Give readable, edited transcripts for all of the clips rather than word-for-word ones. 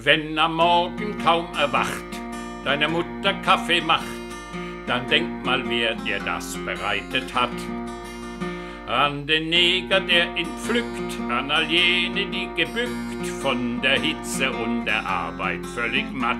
Wenn am Morgen kaum erwacht deine Mutter Kaffee macht, dann denk mal, wer dir das bereitet hat. An den Neger, der ihn pflückt, an all jene, die gebückt, von der Hitze und der Arbeit völlig matt.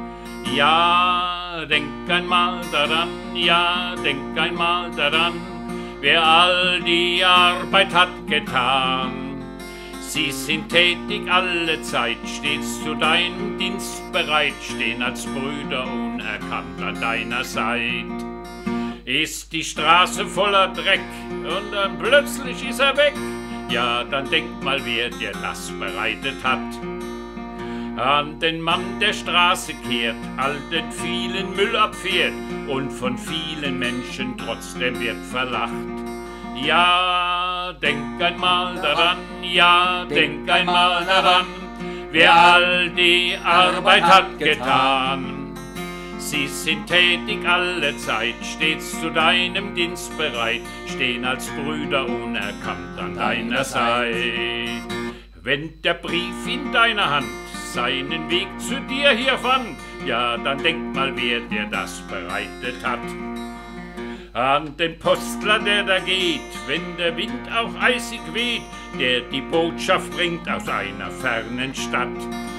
Ja, denk einmal daran, ja, denk einmal daran, wer all die Arbeit hat getan. Sie sind tätig alle Zeit, stets zu deinem Dienst bereit, stehen als Brüder unerkannt an deiner Seite. Ist die Straße voller Dreck und dann plötzlich ist er weg, ja, dann denk mal, wer dir das bereitet hat. An den Mann der Straße kehrt, all den vielen Müll abfährt und von vielen Menschen trotzdem wird verlacht. Ja, denk einmal daran, ja, denk einmal daran, wer all die Arbeit hat getan. Sie sind tätig alle Zeit, stets zu deinem Dienst bereit, stehen als Brüder unerkannt an deiner Seite. Wenn der Brief in deiner Hand seinen Weg zu dir hier fand, ja, dann denk mal, wer dir das bereitet hat. An den Postler, der da geht, wenn der Wind auch eisig weht, der die Botschaft bringt aus einer fernen Stadt.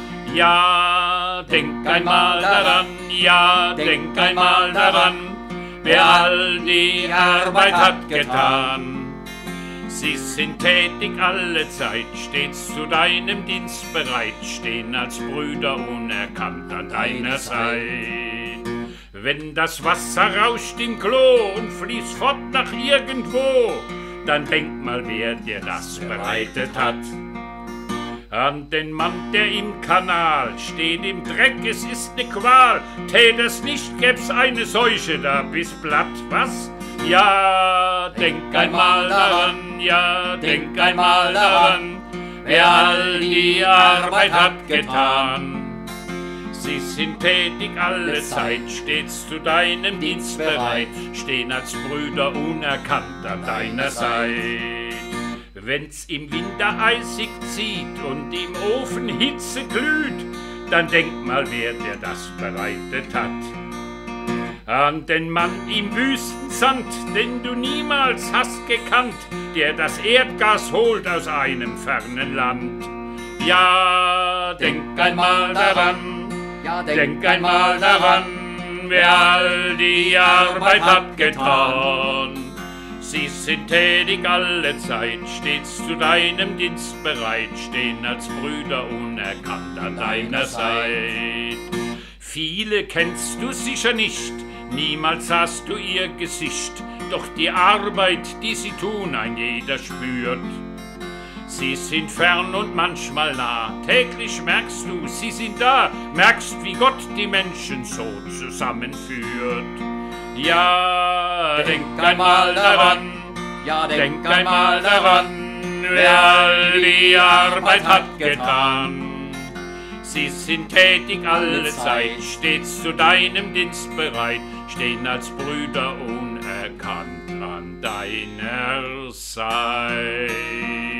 Ja, denk einmal daran, ja, denk einmal daran, wer all die Arbeit hat getan. Sie sind tätig alle Zeit, stets zu deinem Dienst bereit, stehen als Brüder unerkannt an deiner Seite. Wenn das Wasser rauscht im Klo und fließt fort nach irgendwo, dann denk mal, wer dir das bereitet hat. An den Mann, der im Kanal steht im Dreck, es ist ne Qual, tät es nicht, gäb's eine Seuche da bis Blatt, was? Ja, denk einmal daran, ja, denk einmal daran, wer all die Arbeit hat getan. Sie sind tätig alle Zeit, stets zu deinem Dienst bereit, stehen als Brüder unerkannt an deiner Seite. Wenn's im Winter eisig zieht und im Ofen Hitze glüht, dann denk mal, wer dir das bereitet hat. An den Mann im Wüstensand, den du niemals hast gekannt, der das Erdgas holt aus einem fernen Land. Ja, denk einmal daran, ja, denk einmal daran, wer all die Arbeit hat getan. Sie sind tätig alle Zeit, stets zu deinem Dienst bereit, stehen als Brüder unerkannt an deiner Seite. Viele kennst du sicher nicht, niemals hast du ihr Gesicht, doch die Arbeit, die sie tun, ein jeder spürt. Sie sind fern und manchmal nah, täglich merkst du, sie sind da, merkst, wie Gott die Menschen so zusammenführt. Ja, denk einmal daran, ja, denk einmal daran, wer all die Arbeit hat getan. Sie sind tätig alle Zeit, stets zu deinem Dienst bereit, stehen als Brüder unerkannt an deiner Seite.